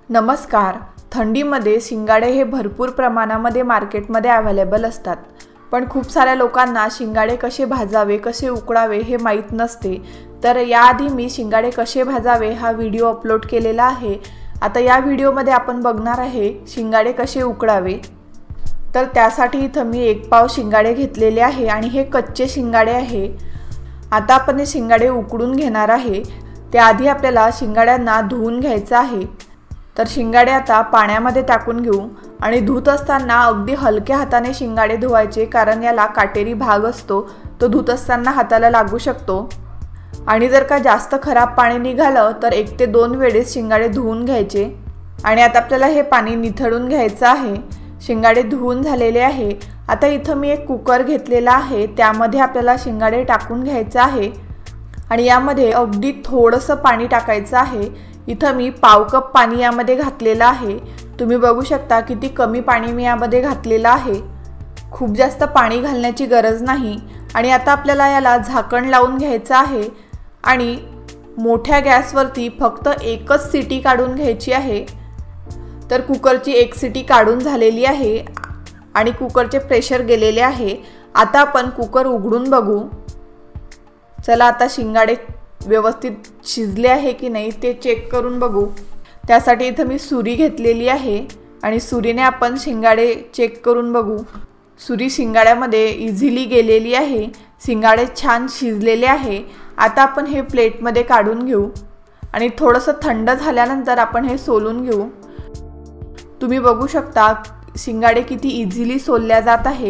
नमस्कार। थंडीमध्ये शिंगाडे हे भरपूर प्रमाणामध्ये मार्केटमध्ये अवेलेबल असतात, पण खूप साऱ्या लोकांना शिंगाडे कसे भाजावे, कसे उकडावे हे माहीत नसते। तर याआधी मी शिंगाडे कसे भाजावे हा व्हिडिओ अपलोड केलेला आहे। आता या व्हिडिओमध्ये आपण बघणार आहे शिंगाडे कसे उकडावे। तर त्यासाठी इथं मी 1 पाव शिंगाडे घेतलेले आहे आणि हे कच्चे शिंगाडे आहे। आता आपण हे शिंगाडे उकडून घेणार आहे। त्याआधी आपल्याला शिंगाड्यांना धुवून घ्यायचं आहे। तर शिंगाडे आता पाण्यामध्ये टाकून घेऊ आणि धुत असताना अगदी हलक्या हाताने शिंगाडे धुवायचे, कारण याला काटेरी भाग असतो, तो धुत असताना हाताला लागू शकतो। आणि जर का जास्त खराब पाणी निघालं तर 1 ते 2 वेळेस शिंगाडे धुवून घ्यायचे। आणि आता आपल्याला हे पाणी निथळून घ्यायचं आहे। शिंगाडे धुवून झालेले आहे। आता इथं मी एक कुकर घेतलेला आहे, त्यामध्ये आपल्याला शिंगाडे टाकून घ्यायचं आहे आणि यामध्ये अगदी थोडंसं पाणी टाकायचं आहे। इथं मी पाव कप पाणी यामध्ये घातलेलं आहे। तुम्ही बघू शकता किती कमी पाणी मी यामध्ये घातलेलं आहे। खूप जास्त पाणी घालण्याची गरज नाही। आणि आता आपल्याला याला झाकण लावून घ्यायचं आहे आणि मोठ्या गॅसवरती फक्त एकच सीटी काढून घ्यायची आहे। तर कुकरची 1 सीटी काढून झालेली आहे आणि कुकरचे प्रेशर गेलेले आहे। आता आपण कुकर उघडून बघू। चला आता शिंगाडे व्यवस्थित शिजले आहे की नाही ते चेक करून बघू। त्यासाठी इथं मी सुरी घेतलेली आहे आणि सुरीने आपण शिंगाडे चेक करून बघू। सुरी शिंगाड्यामध्ये इझिली गेलेली आहे। शिंगाडे छान शिजलेले आहे। आता आपण हे प्लेटमध्ये काढून घेऊ आणि थोडंसं थंड झाल्यानंतर आपण हे सोलून घेऊ। तुम्ही बघू शकता शिंगाडे किती इझिली सोलल्या जात आहे।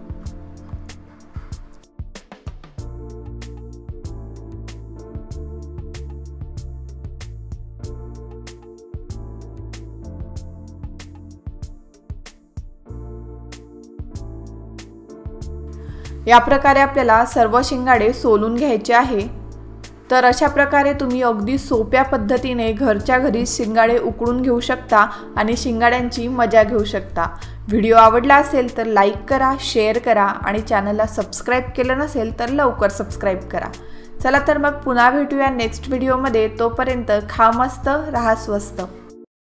या प्रकारे आपल्याला सर्व शिंगाडे सोलून घ्यायचे आहे। तर अशा प्रकारे तुम्ही अगदी सोप्या पद्धतीने घरच्या घरी शिंगाडे उकडून घेऊ शकता आणि शिंगाड्यांची मजा घेऊ शकता। व्हिडिओ आवडला असेल तर लाईक करा, शेअर करा आणि चॅनलला सबस्क्राईब केलं नसेल तर लवकर सबस्क्राईब करा। चला तर मग पुन्हा भेटूया नेक्स्ट व्हिडिओमध्ये। तोपर्यंत खा मस्त, राहा स्वस्त।